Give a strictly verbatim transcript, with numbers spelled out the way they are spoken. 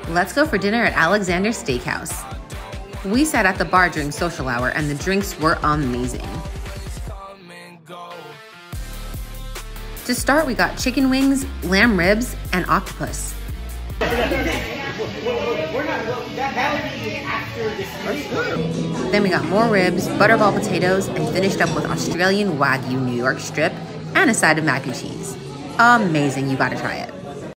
Let's go for dinner at Alexander's Steakhouse. We sat at the bar during social hour and the drinks were amazing. To start, we got chicken wings, lamb ribs, and octopus. Then we got more ribs, butterball potatoes, and finished up with Australian wagyu New York strip and a side of mac and cheese. Amazing, you gotta try it.